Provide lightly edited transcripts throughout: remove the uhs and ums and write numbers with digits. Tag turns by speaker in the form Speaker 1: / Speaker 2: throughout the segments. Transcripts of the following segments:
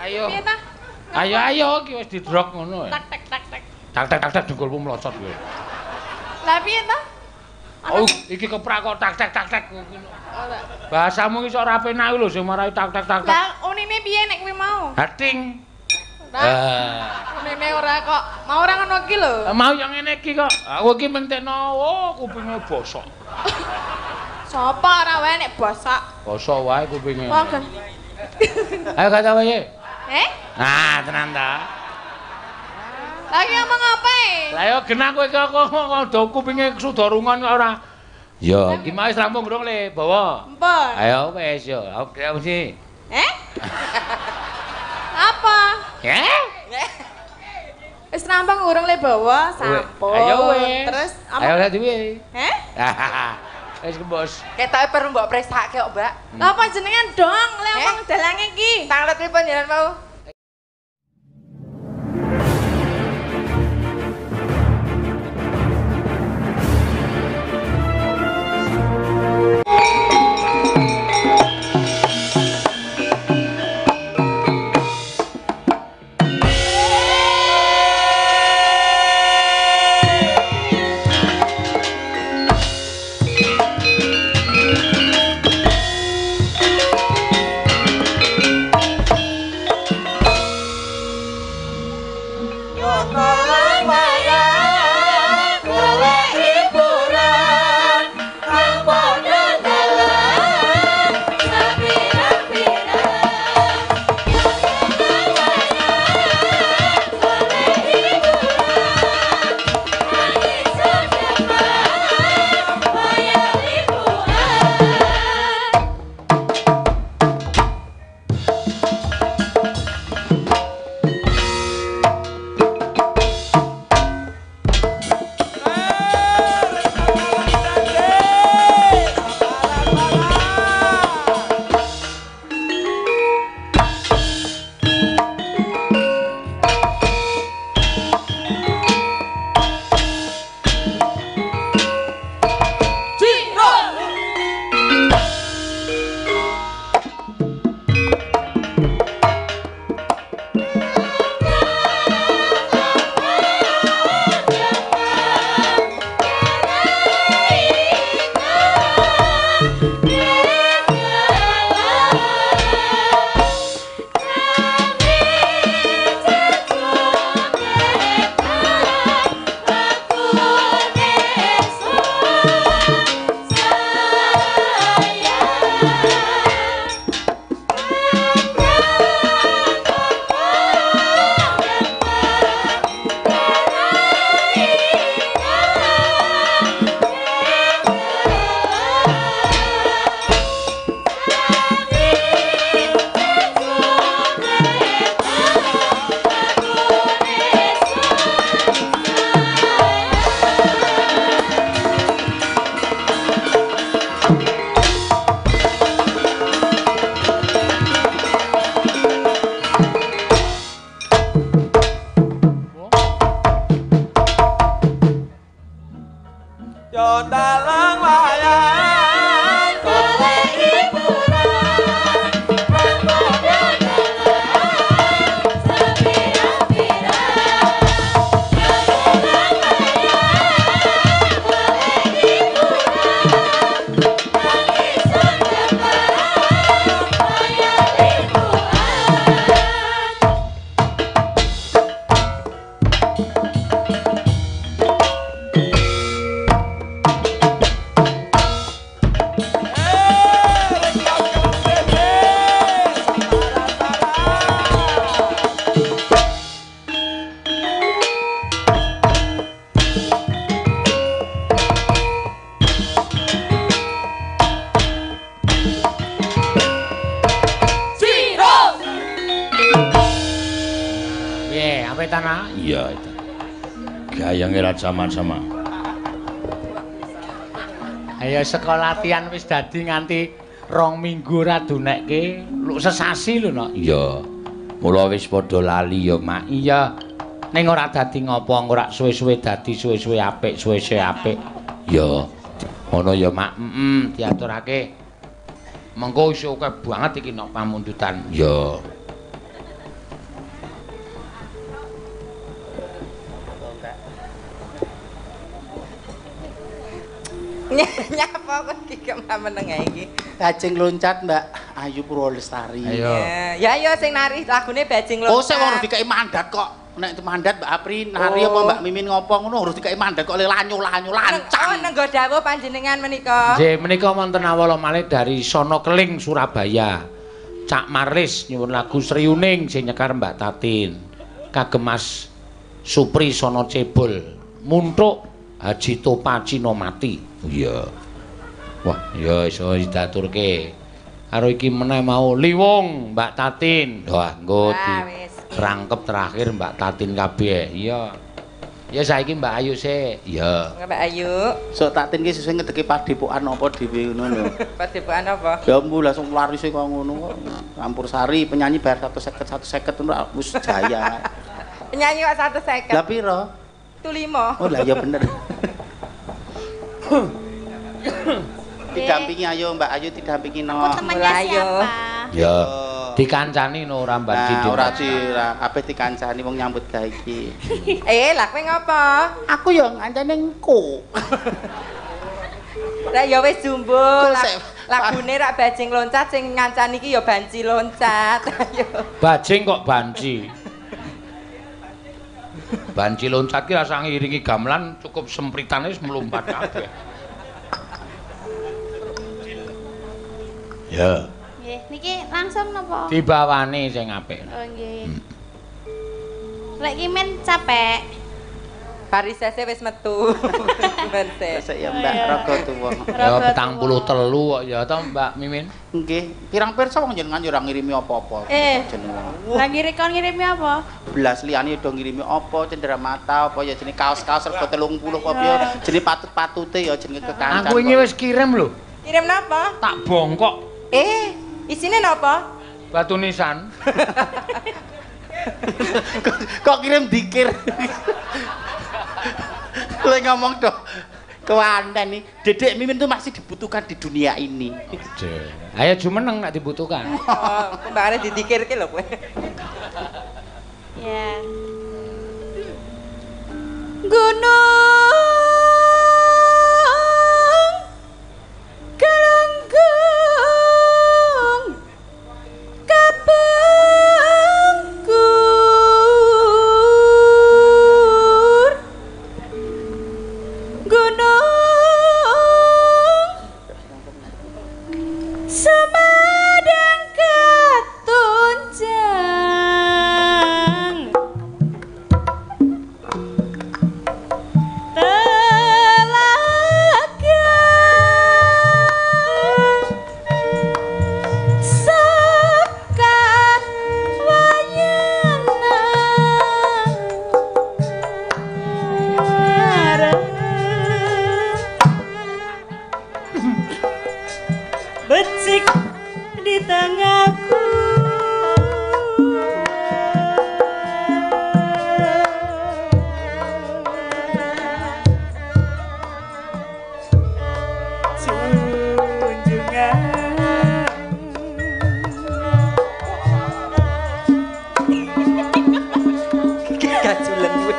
Speaker 1: Ayo.
Speaker 2: Piye ta?
Speaker 1: Ayo iki wis didrok ngono.
Speaker 2: Tak tak tak tak.
Speaker 1: Tak dengkulmu mlocot kowe.
Speaker 2: Lah piye ta?
Speaker 1: Oh, iki keprak kok tak ngono. Bahasamu iki sok ora penak lho sing marai tak.
Speaker 2: Lah unine piye nek kowe mau?
Speaker 1: Hating.
Speaker 2: Unine ora kok. Mau ora ngono iki lho.
Speaker 1: Mau yang ngene iki kok. Aku iki mentekno kupinge bosok.
Speaker 2: Sopo ora wae nek bosok.
Speaker 1: Bosok wae kupinge.
Speaker 2: Wong.
Speaker 1: Ayo kata wae.
Speaker 2: Nah,
Speaker 1: tenan ta.
Speaker 2: Lagi ngomong apa
Speaker 1: Lah yo genah kowe kok do kupinge sudorungan kok ora. Ya, iki mau wis rampung durung le, bawa.
Speaker 2: Empun.
Speaker 1: Ayo wis yo. Oke mesti.
Speaker 2: Apa? Wis rampung urung le bawa, sampun.
Speaker 1: Ayo wis.
Speaker 2: Terus
Speaker 1: ayo lihat dhewe. Wis kebos.
Speaker 3: Ketoke perlu mbok presake kok, Mbak.
Speaker 2: Lah apa jenengan dong, le omong dalange iki.
Speaker 3: Tanglet pripun jenengan mau?
Speaker 1: Tanah? Iya itu. Gayangnya Raja sama. Ayo sekolah latihan wis dadi nganti 2 minggu ra dunekke, lu sesasi lho no. Iya. Mula wis padha lali ya, Mak. Iya. Ning ora dadi ngopo, ora suwe-suwe dadi suwe-suwe apik, suwe-suwe apik. Ya. Ngono ya, Mak. Diaturake. Mengko iso akeh banget iki nok pamundutan. Ya.
Speaker 3: Nyapa kok iki gak meneng ae iki.
Speaker 4: Bajing loncat Mbak Ayu Purwolestari.
Speaker 1: Ayo.
Speaker 3: Ya ayo sing nari lagune bajing loncat.
Speaker 4: Oh, sing ora dikai mandat kok. Nek itu mandat Mbak Apri nari apa Mbak Mimin ngopo ngono harus dikai mandat kok lanyu-lanyu lancang.
Speaker 3: Oh, nenggo dawuh panjenengan menika.
Speaker 1: Nggih, menika wonten awala malih dari Sono Keling Surabaya. Cak Marlis nyuwun lagu Sriuning sing nyekar Mbak Tatin. Kagem Mas Supri Sono Cebol. Muntuk Haji Topaci Nomati. Oh iya. Wah, ya iso diaturke. Karo iki meneh mau Liwong Mbak Tatin. Wah, engko rangkep terakhir Mbak Tatin kabeh. Iya. Ya saiki Mbak Ayu sih. Iya.
Speaker 3: Mbak Ayu.
Speaker 4: Sok Tatin ki sesuk ngedeki padepokan apa dhewe ngono lho.
Speaker 3: Padepokan apa?
Speaker 4: Ya mbu langsung laris kok ngono kok. Campur sari penyanyi bayar 150 ngono wis jaya.
Speaker 3: Penyanyi kok 150.
Speaker 4: Lah piro?
Speaker 3: Itu 5.
Speaker 4: Oh lah ya bener. Didampingi ayo Mbak Ayu didampingi no.
Speaker 2: Aku temannya siapa?
Speaker 1: Ya. Dikancani no ora Mbak Didi.
Speaker 4: Ora kabeh dikancani wong nyambut gawe iki.
Speaker 3: Lah kowe ngopo?
Speaker 4: Aku ya ngancane engko.
Speaker 3: Lah ya wis jumbo.
Speaker 4: Sik.
Speaker 3: Lagune rak bajing loncat sing ngancani iki ya banci loncat. Ayo.
Speaker 1: Bajing kok banci. Banci loncat ki rasa ngiringi gamelan cukup sempritane wis melompat kabeh. Ya.
Speaker 2: Nggih, niki langsung napa?
Speaker 1: Dibawani sing apik.
Speaker 2: Oh nggih. Lek ki men capek.
Speaker 3: Parisese wis metu.
Speaker 4: Sik ya Mbak raga tuwa.
Speaker 1: Ya 43 kok ya to Mbak Mimin.
Speaker 4: Nggih, pirang pirsa wong jenengan yo ora ngirimi apa-apa jenengan.
Speaker 2: Lah ngirimi apa?
Speaker 4: Belas liyane do ngirimi apa cenderamata apa ya jenenge kaos-kaos rega 30 apa ya jenenge patut-patute ya jenenge kekancan.
Speaker 1: Aku ini wis kirim lho.
Speaker 3: Kirim napa?
Speaker 1: Tak bongkok.
Speaker 3: Isine napa?
Speaker 1: Batu nisan.
Speaker 4: Kok kirim dikir. Kowe ngomong dong. Kewanten nih, Dedek Mimin tuh masih dibutuhkan di dunia ini.
Speaker 1: Ayo jumeneng nek dibutuhkan.
Speaker 3: Oh, kembangane didikirke lho kowe.
Speaker 2: Ya. Gunung Galunggung Kabengkur Gunung Semadang Ketunjang becik di tengahku junjungan
Speaker 3: Gajulen kowe.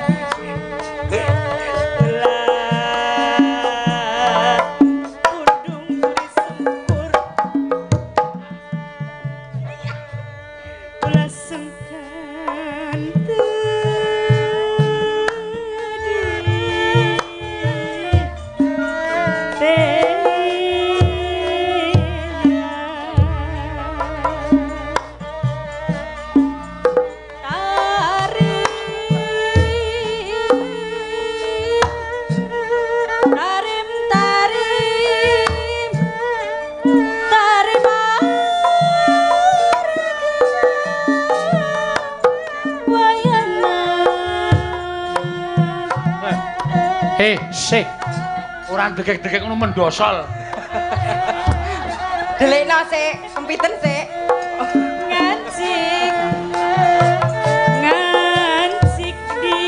Speaker 1: Sik. Ora degek-degek ngono mendosol.
Speaker 3: Delikno sik, empiten sik.
Speaker 2: ngancik ngancik di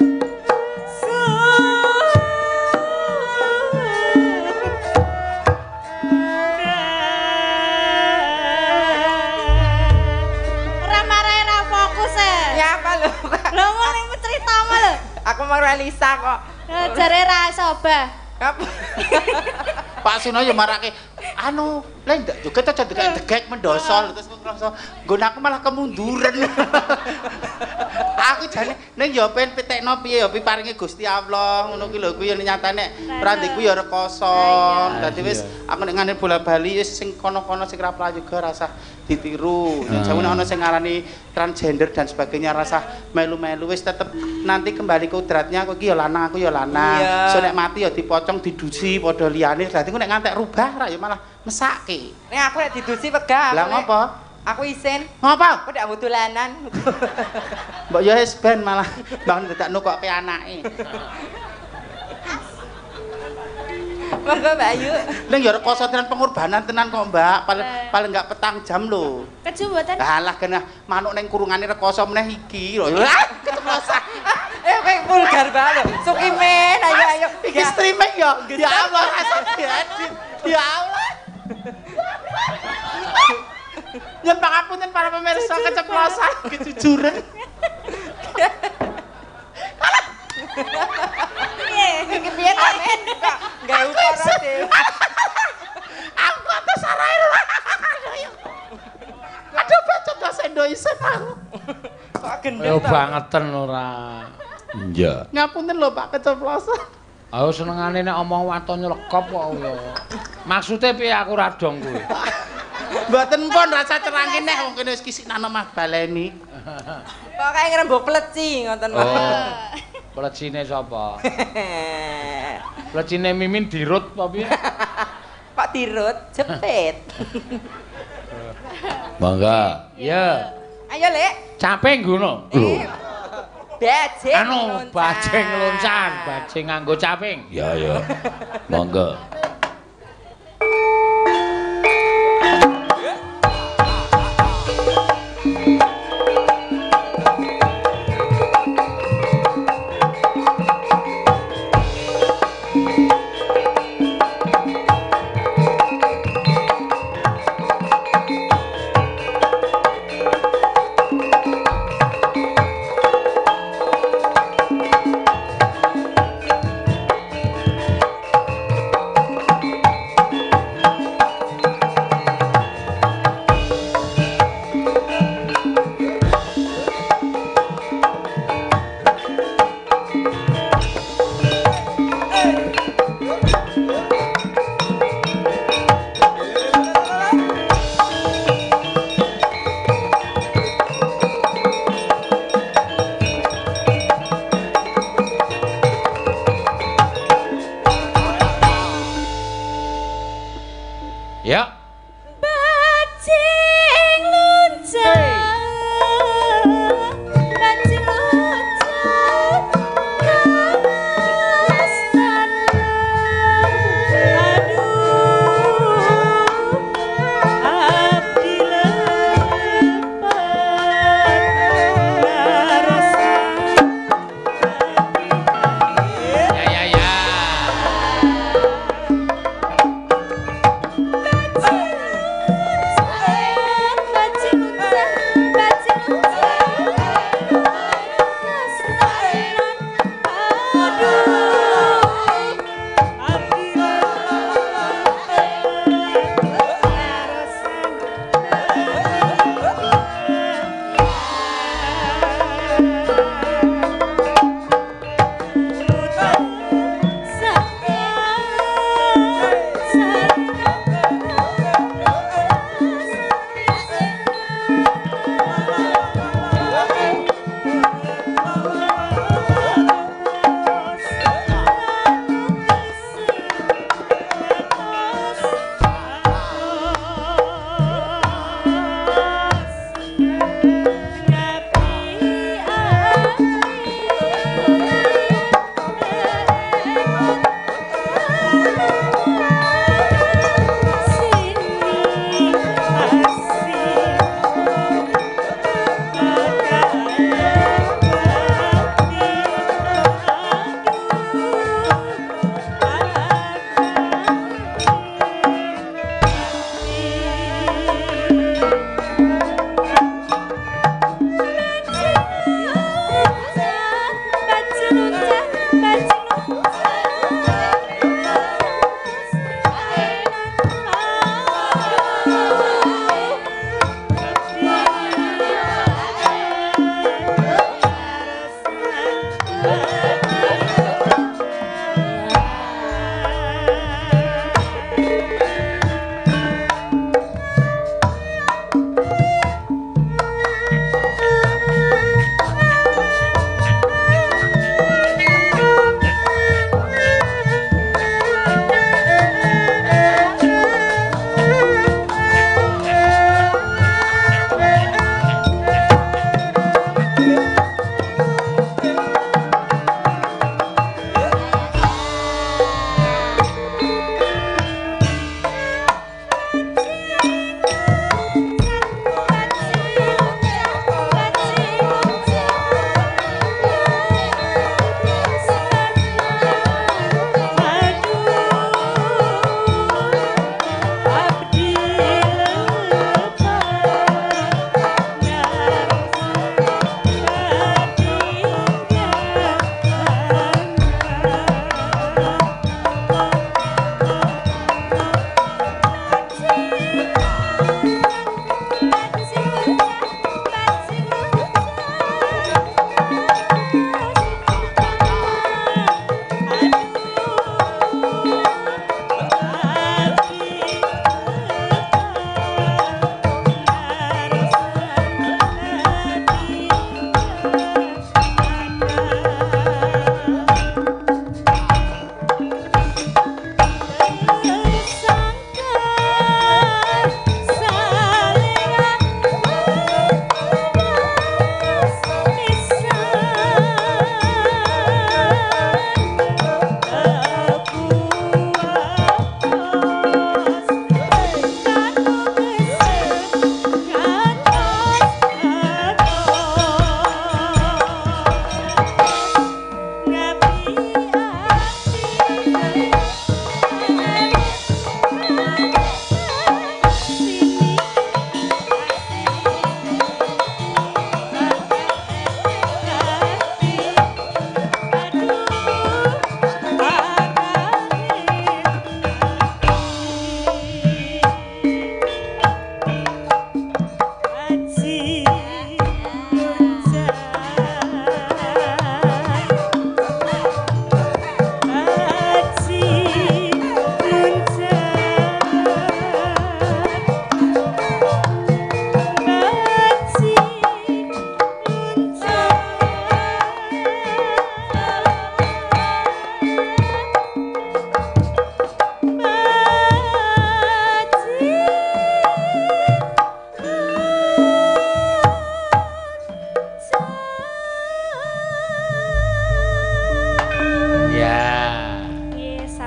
Speaker 2: negara se.
Speaker 3: Nyapa lho.
Speaker 2: Lho ngene ceritamu lho.
Speaker 3: Aku mau Relisa kok.
Speaker 2: Jare ra sobah.
Speaker 3: Apa?
Speaker 4: Pak Suno ya marake anu, lha ndak juga to degek mendosol terus ngrasa nggon aku malah kemunduran. Aku jane ning ya pengen pitekno piye ya piparinge Gusti Allah ngono ki lho kuwi ya nyatane prandiku ya rekoso. Dadi wis aku nek ngene bola-bali wis sing kono-kono sing ra prayoga rasa ditiru. Jane ana sing ngarani transgender dan sebagainya rasa melu-melu wis tetep nanti kembali ke kodratnya aku ki ya lanang aku ya lanang. So nek mati ya dipocong didusi padha liyane. Dadi nek ngantek rubah ra ya malah mesake.
Speaker 3: Nek aku nek didusi wegah.
Speaker 4: Lah ngopo?
Speaker 3: Aku isin.
Speaker 4: Ngopo?
Speaker 3: Aku ndak dolanan.
Speaker 4: Mbok ya wis ben malah bangun dadak nukokke anake.
Speaker 3: Monggo Mbak Ayu.
Speaker 4: Ning ya rekoso tenan pengorbanan tenan kok Mbak. Paling enggak petang jam lho.
Speaker 2: Keju mboten.
Speaker 4: Lah kena manuk ning kurungane rekoso meneh iki lho. Keceplosan.
Speaker 3: Kowe vulgar banget lho. Sukimen, ayo.
Speaker 4: Iki streaming ya. Ya Allah, diedit. Ya Allah. Nyun pangapunten para pemirsa keceplosan, kejujuran.
Speaker 3: Iki piye ta men? Gawe ukara dhewe.
Speaker 4: Aku kok sarae. Aduh bacot do sendo isen aku.
Speaker 3: Kok gendeng
Speaker 1: Yo
Speaker 3: to?
Speaker 1: bangeten ora. Iya.
Speaker 4: Ngapunten lho Pak keceplosan.
Speaker 1: Aku senengane nek omong waton nyelekop kok yo. Maksude piye aku radong kuwi.
Speaker 4: Mboten pun rasa cerangke neh wong kene wis kisinan omah baleni.
Speaker 3: Kok kae ngrembug pleci ngoten wae.
Speaker 1: Oh. Plecine sapa? Plecine Mimin dirut apa piye?
Speaker 3: Kok dirut jepit.
Speaker 1: Mangga. Iya.
Speaker 3: Ayo, Lek.
Speaker 1: Caping ngono.
Speaker 3: Bajing.
Speaker 1: Anu, bajing loncan, bajing nganggo caping. Ya ya. Monggo.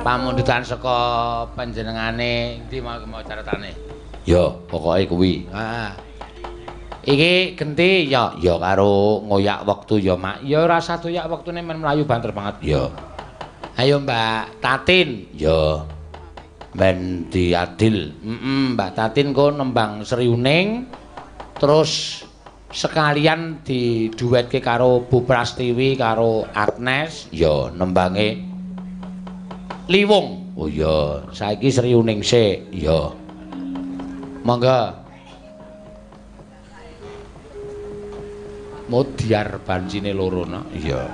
Speaker 1: Pamundutan saka panjenengane ndi mau caritane? Ya, pokoke kuwi. Heeh. Iki genti ya karo ngoyak wektu ya, Mak. Ya ora usah doyak wektune men mlayu banter banget. Ya. Ayo Mbak Tatin. Ya. Ben diadil. Mbak Tatin kok nembang Sriuning terus sekalian diduetke karo Bu Prastiwi karo Agnes ya nembange Liwung. Oh ya, saiki Sriuning sik. Ya. Monggo. Modiar bancine loro no. Iya.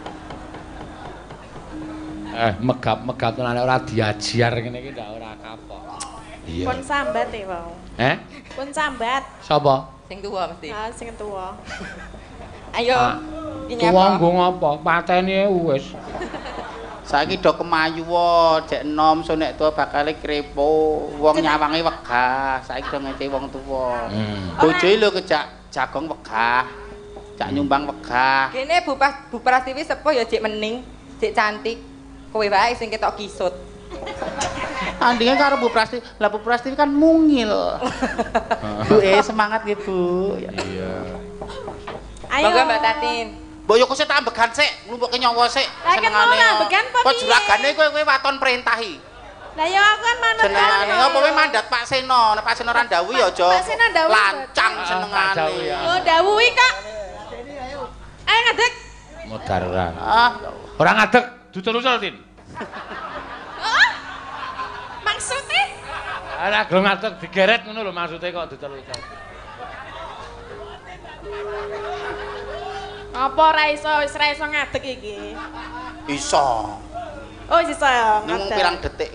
Speaker 1: Megap-megap tenan ora diajar ngene iki ndak ora kapok. Iya.
Speaker 2: Pun sambat e wau. Pun sambat.
Speaker 3: Sapa? Sing tuwa mesti.
Speaker 2: Ah, sing tuwa.
Speaker 3: Ayo.
Speaker 1: Ini apa? Tuwa nggo ngopo? Pateni wis.
Speaker 4: Saiki do kemayu wae, jek enom so nek tuwa bakale krepo, wong nyawange wegah. Saiki do ngece wong tuwa. Bojoe lho kejak jagong wegah. Cak nyumbang wegah.
Speaker 3: Kene Bu Prastiwi sepuh ya jek mening, jek cantik. Kowe wae sing ketok kisut.
Speaker 4: Tandinge karo Bu Prastiwi. Lah Bu Prastiwi kan mungil. Bu semangat nggih, Bu. Iya.
Speaker 3: Ayo. Monggo Mbak Tatin.
Speaker 4: Mbok yo kose tak ambegan sik, nglumpukke nyawa sik.
Speaker 3: Senengane. Lah ambegan apa piye?
Speaker 4: Kok juragane kowe waton perintahi.
Speaker 2: Lah ya aku kan manut
Speaker 4: senengane apa kowe mandat Pak Seno, nek Pak Seno ora ndawuhi ya aja.
Speaker 2: Pak Seno ndawuhi.
Speaker 4: Lancang senengane.
Speaker 2: Oh, ndawuhi Kak. Ayo ngadeg.
Speaker 1: Modar ora. Ora ngadeg, dutul-utul Tin.
Speaker 2: Maksudnya?
Speaker 1: Ora gelem ngadeg digeret ngono lho maksude kok dutul-utul.
Speaker 2: Apa ora iso wis ora iso ngadeg iki?
Speaker 4: Iso.
Speaker 2: Oh, iso ya.
Speaker 4: Mung pirang detik.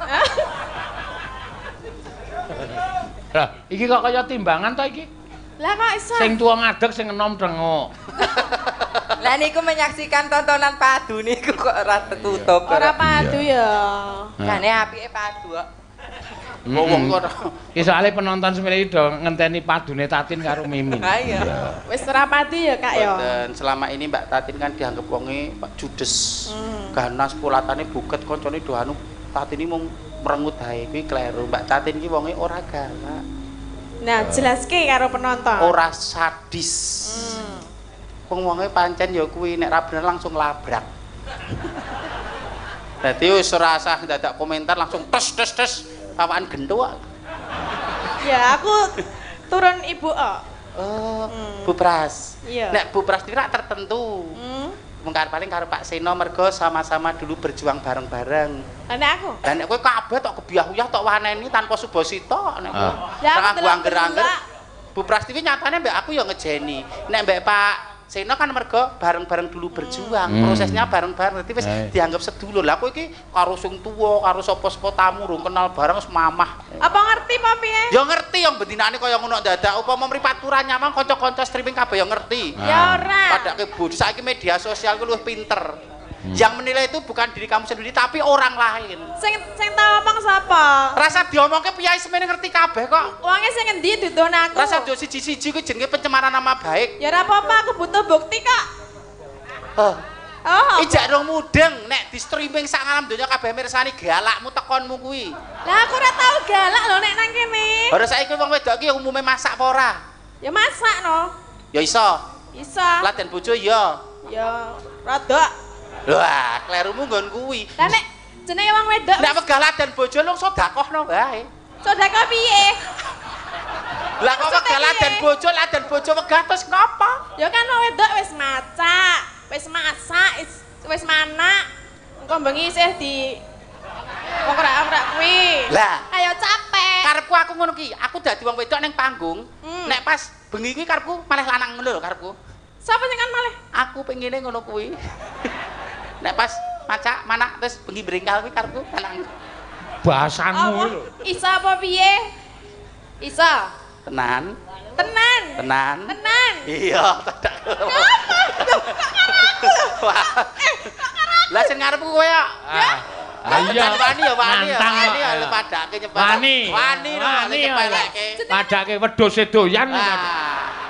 Speaker 1: Lah, iki kok kaya timbangan to iki?
Speaker 2: Lah kok iso?
Speaker 1: Sing tuwa ngadeg sing enom drengok.
Speaker 3: Lah niku menyaksikan tontonan padu niku kok ora tertutup.
Speaker 2: Ora padu ya.
Speaker 3: Jane apike padu kok.
Speaker 4: Wong kok.
Speaker 1: Iki soalé penonton semene iki do ngenteni padune Tatin karo Mimin.
Speaker 3: Ha iya.
Speaker 2: Wis ora padu ya, Kak ya.
Speaker 4: Dan selama ini Mbak Tatin kan dianggap wonge Pak judes. Ganas pulatane buket koncone do anu Tatin iki mung merengut hae kuwi kleru. Mbak Tatin iki wonge ora galak.
Speaker 2: Nah, jelaske karo penonton.
Speaker 4: Ora sadis. Wong-wonge pancen ya kuwi nek ra bener langsung labrak. Dadi wis ora usah dadak komentar langsung tes awaan gendho.
Speaker 2: Ya, aku turun ibu kok.
Speaker 4: Oh, Bu Pras.
Speaker 2: Iya.
Speaker 4: Nek Bu Pras tidak tertentu. Mengkar paling karo Pak Seno mergo sama-sama dulu berjuang bareng-bareng.
Speaker 2: Nek aku.
Speaker 4: Lah nek kowe kabeh tok kebiah-uyah tok waneni tanpa subasita nek kowe.
Speaker 2: Ya
Speaker 4: aku angger-angger. Bu Prastiwi nyatane mbek aku ya ngejeni. Nek mbek Pak Seno kan mergo bareng-bareng dulu berjuang, prosesnya bareng-bareng. Dadi wis dianggap sedulur. Lah kowe iki karo sing tuwa, karo sapa-sapa tamu rung kenal bareng wis mamah.
Speaker 2: Apa ngerti apa piye?
Speaker 4: Ya ngerti yang bendinane kaya ngono dadak. Upama mripat turah nyamang kanca-kanca streaming kabeh ya ngerti.
Speaker 2: Ya ora.
Speaker 4: Padake Bu, saiki media sosial ku luwih pinter. Yang menilai itu bukan diri kamu sendiri tapi orang lain.
Speaker 2: Sing tau ngomong sapa?
Speaker 4: Rasa diomongke piye semene ngerti kabeh kok.
Speaker 2: Wonge sing endi dudun aku?
Speaker 4: Rasa do siji-siji kuwi jenenge pencemaran nama baik.
Speaker 2: Ya ora apa-apa, aku butuh bukti kok. Oh.
Speaker 4: Ijak rong mudeng nek di streaming sak alam donya kabeh mirsani galakmu tekonmu kuwi.
Speaker 2: Lah aku ora tau galak lho nek nang kene.
Speaker 4: Ora saiki wong wedok iki umume masak apa ora?
Speaker 2: Ya masak no.
Speaker 4: Ya iso.
Speaker 2: Iso.
Speaker 4: Laden bojo ya.
Speaker 2: Ya rada.
Speaker 4: Wah, klerumu nggon kuwi.
Speaker 2: Lah nek jenenge wong wedok.
Speaker 4: Nek wegah laden bojo lu sedekahno wae.
Speaker 2: Sedekah piye?
Speaker 4: Lah kok wegah laden bojo wegah terus ngapa?
Speaker 2: Ya kan wong wedok wis masak, wis masak, wis manak. Engko bengi isih di ora kuwi.
Speaker 4: Lah,
Speaker 2: ayo capek.
Speaker 4: Karepku aku ngono ki, aku dadi wong wedok ning panggung. Nek pas bengi ki karepku malah lanang ngono lho karepku.
Speaker 2: Sapa sing kan malih?
Speaker 4: Aku pengine ngono kuwi. Nek pas macak manak terus bengi brengkal kuwi karepku lanang.
Speaker 1: Bahasanmu lho.
Speaker 2: Iso apa piye? Iso.
Speaker 4: Tenan.
Speaker 2: Tenan.
Speaker 4: Tenan.
Speaker 2: Tenan.
Speaker 4: Iya, tak. Lah sing ngarepku kowe ya.
Speaker 1: Iya.
Speaker 4: Wani ya padake nyepak. Wani nyepeleke.
Speaker 1: Padake wedhus doyan.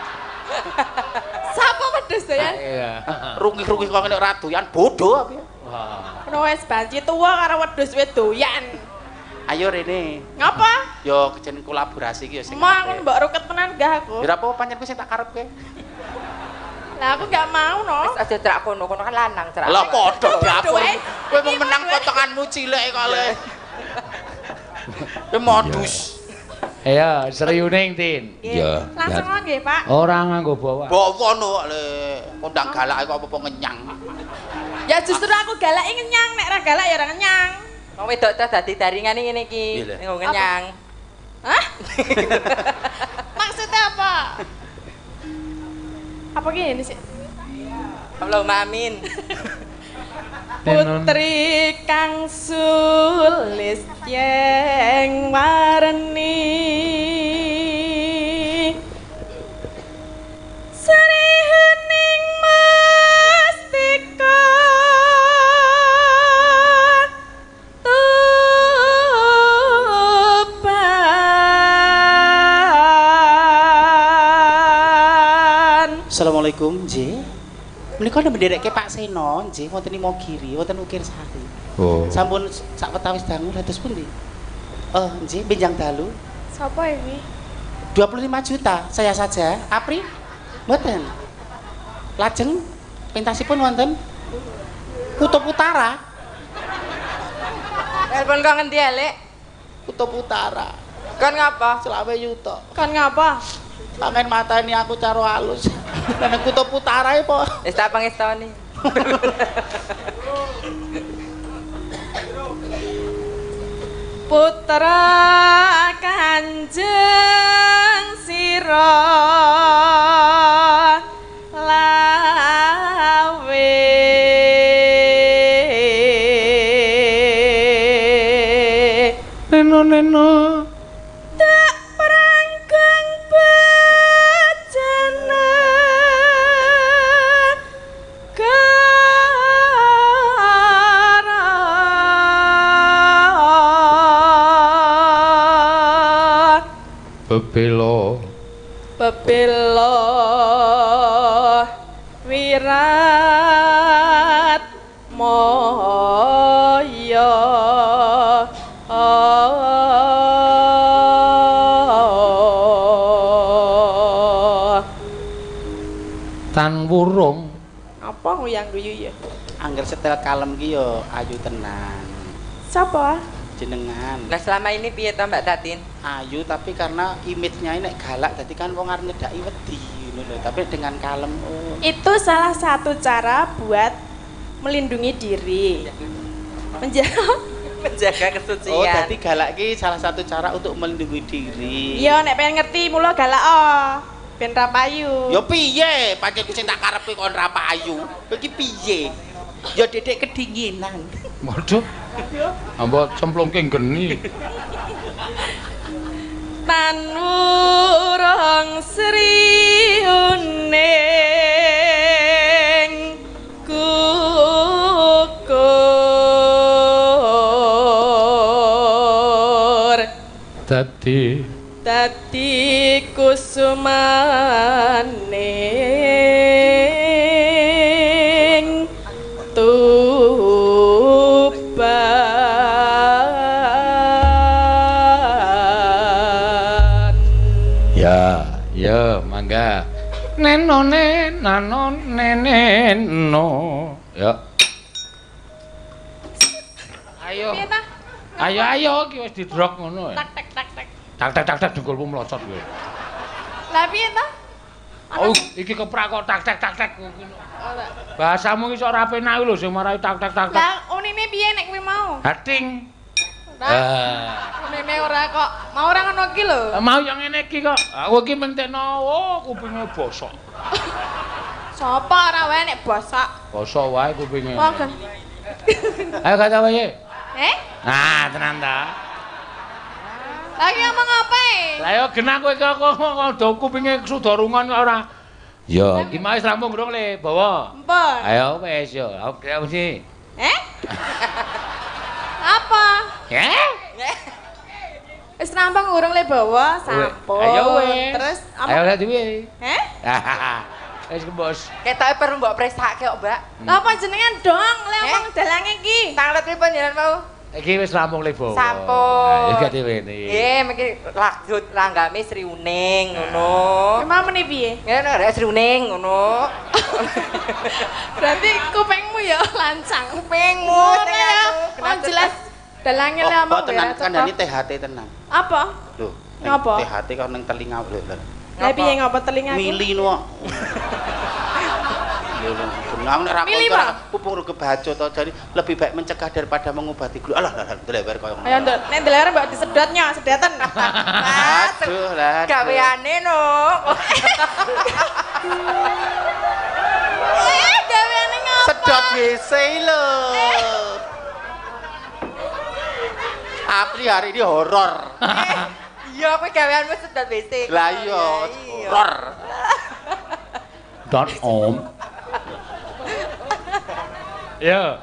Speaker 2: Sapa wedhus doyan?
Speaker 1: Iya.
Speaker 4: Rungi-rungi kok nek ra doyan bodho apa ya?
Speaker 2: Ono wis banci tuwa karo wedhus wis doyan.
Speaker 4: Ayo rene.
Speaker 2: Ngapa?
Speaker 4: Yo kejen kolaborasi iki yo sing.
Speaker 2: Mang mbok ruket tenan gak aku.
Speaker 4: Ya apa pancen kuwi sing tak karepke.
Speaker 2: Lah aku gak mau no.
Speaker 3: Wis aja cerak kono kan lanang cerak.
Speaker 4: Lah padha dapur. Kowe mau
Speaker 2: Iki
Speaker 4: menang
Speaker 2: padha.
Speaker 4: potonganmu cilik kok le. Kowe modus.
Speaker 1: Ayo, seriuning, Tin.
Speaker 2: Iya. Langsung nggih, Pak.
Speaker 1: Ora nganggo bawa.
Speaker 4: Bawa no le. Kondang galak iku apa ngenyang.
Speaker 2: Ya justru aku galak ngenyang, nek ra galak ya ora ngenyang.
Speaker 3: Wong wedok ta dadi daringan ngene iki. Nggo ngenyang.
Speaker 2: Hah? Maksudnya apa? Apa gini sih?
Speaker 3: Allahumma amin.
Speaker 2: Putri kang sulis yang warni Sari hening mastika tuban.
Speaker 4: Assalamualaikum, Nggih. Menika menderekke Pak Seno, nggih, wonten Imogiri, wonten Ukir Sari.
Speaker 1: Oh.
Speaker 4: Sampun sak wetawis dangu dados pundi? Oh, nggih, benjang dalu.
Speaker 2: Siapa ini?
Speaker 4: 25 juta, saya saja. Apri? Mboten. Lajeng pentasipun wonten Kutub Utara.
Speaker 3: Telepon kok ngendi Lek?
Speaker 4: Kutub Utara.
Speaker 3: Kon ngapa?
Speaker 4: Selawe yuta.
Speaker 2: Kan ngapa?
Speaker 4: Pangen mateni aku karo halus. Nang Kutub Utara e, Po.
Speaker 3: Wis tak pangestoni.
Speaker 2: Putra Kanjeng Sira lawe
Speaker 1: Neno.
Speaker 2: tak peranggang bejana
Speaker 1: Bebelo.
Speaker 2: Bebelo wirat moyo
Speaker 1: Tan wurung.
Speaker 2: apa nguyang guyu ya?
Speaker 4: Angger setel kalem ki yo ayu tenan.
Speaker 2: Siapa?
Speaker 4: Jenengan.
Speaker 3: Nah selama ini piye to Mbak Tatin?
Speaker 4: Ayu tapi karena image-nya ini galak jadi kan wong arep nyedaki wedi ngono lho. Tapi dengan kalem oh.
Speaker 2: Itu salah satu cara buat melindungi diri.
Speaker 3: Menjaga kesucian.
Speaker 4: Oh, jadi galak ki salah satu cara untuk melindungi diri.
Speaker 2: Iya, nek pengen ngerti mula galak oh. Ben ra payu.
Speaker 4: Ya piye? Pancen sing tak karepe kon ra payu. Iki piye? Ya dedek kedinginan.
Speaker 1: Waduh. Ambok cemplungke geni.
Speaker 2: Tan wurung sriuning gugur dadi kusumaning tuban.
Speaker 1: Ya, mangga. Nenone nanon neneno. Ya. Ayo.
Speaker 2: Piye ta?
Speaker 1: Ayo iki wis didrok ngono.
Speaker 2: Tak tak tak tak.
Speaker 1: Tak dengkulmu mlocot kowe.
Speaker 2: Lah piye ta?
Speaker 1: Oh, iki keprak kok tak ngono. Bahasamu iki sok ora penak lho sing marai tak.
Speaker 2: Lah unine piye nek kowe mau?
Speaker 1: Hating.
Speaker 2: Unine ora kok. Mau ora ngono iki lho.
Speaker 1: Mau yang ngene iki kok. Aku iki mentekno kupinge bosok.
Speaker 2: Sapa ora wae nek bosok.
Speaker 1: Bosok wae kupinge.
Speaker 2: Wah, kan.
Speaker 1: Ayo kata wae.
Speaker 2: Ah,
Speaker 1: tenan ta.
Speaker 2: lagi ngomong apa
Speaker 1: Lah yo genah kowe kok do kupinge sudarungan kok ora. Ya, iki mau wis rampung durung le, bawa.
Speaker 2: Empun.
Speaker 1: Ayo wis yo. Oke mesti.
Speaker 2: Apa? Wis rampung urung le bawa, sampun.
Speaker 1: Ayo wis.
Speaker 2: Terus
Speaker 1: Ayo dadi piye? Wis kembos.
Speaker 3: Ketoke perlu mbok presake kok, Mbak.
Speaker 2: Lah apa jenengan dong, lek wong dalange iki.
Speaker 3: Tanglet pripun jenengan mau?
Speaker 1: Iki wis rampung le bawa.
Speaker 3: Sampun.
Speaker 1: Ya gak diwene.
Speaker 3: Nggih, mriki lanjut langgame Sri Uning ngono.
Speaker 2: Emang meneh piye?
Speaker 3: Ngene rek Sri Uning ngono.
Speaker 2: Berarti kupingmu ya lancang.
Speaker 3: Kupingmu
Speaker 2: Ngono ya. Oh jelas dalange le
Speaker 4: Oh,
Speaker 2: omong
Speaker 4: tenan
Speaker 2: ya.
Speaker 4: kandhani THT tenan.
Speaker 2: Apa?
Speaker 4: Lho,
Speaker 2: Ngapa?
Speaker 4: THT kok ning telinga lho.
Speaker 2: Lah piye ngapa telingaku?
Speaker 4: Mili nu kok. Lho, benang nek ra
Speaker 2: Mili,
Speaker 4: kok
Speaker 2: Pak?
Speaker 4: pupung ruge bajo to jadi lebih baik mencegah daripada mengobati gulu. Alah, ndelewer koyo ngono.
Speaker 2: Ayo nduk, nek ndeler mbak disedotnya, sedotan.
Speaker 4: Aduh lah.
Speaker 3: Gaweane no.
Speaker 2: Gaweane ngapa?
Speaker 4: Sedot WC lho. Apri hari ini horor.
Speaker 3: Iya, kowe gaweanmu sedot WC.
Speaker 4: Lah iya, horor.
Speaker 1: Dot om. Ya.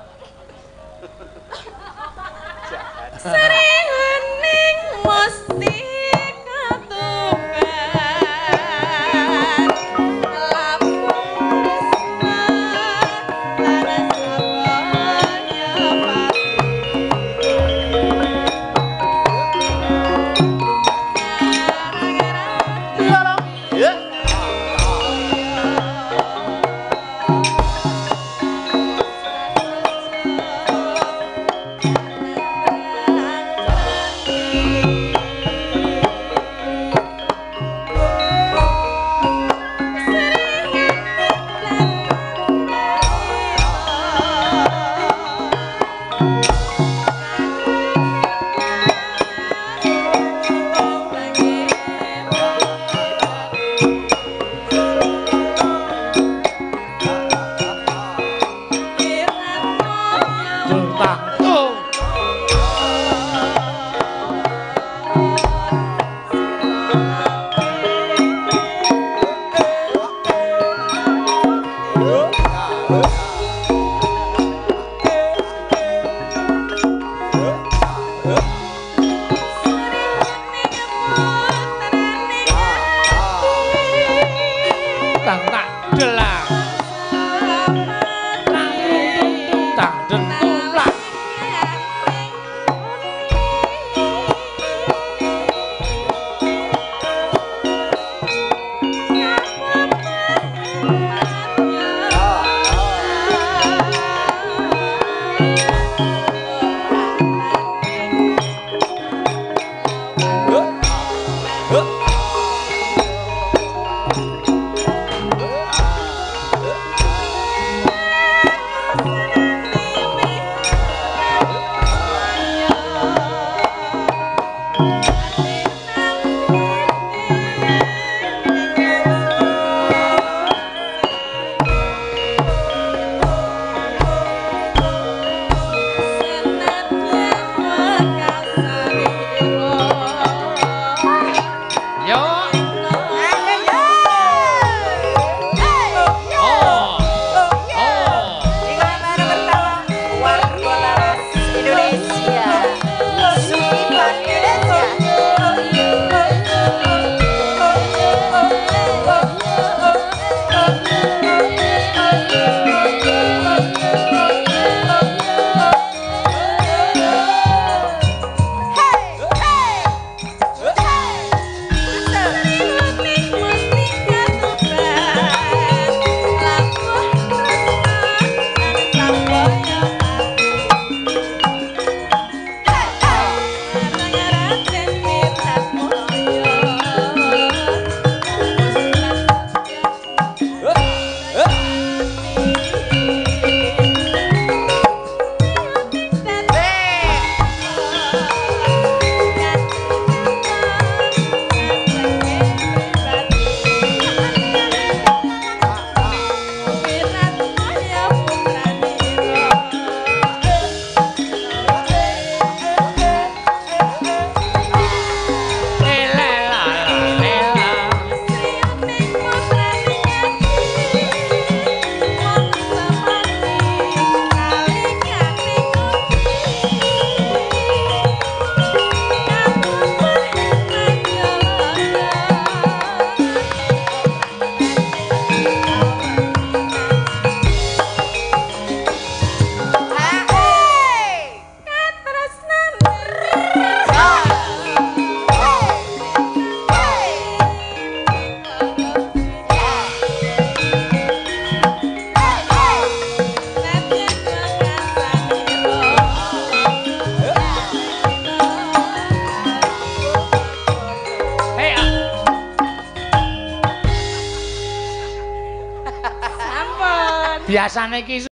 Speaker 2: Sering hening mesti katungan. Lamun laras abanya
Speaker 4: Ya.
Speaker 1: Tang tak delang. Tang dentulang. Biasane iki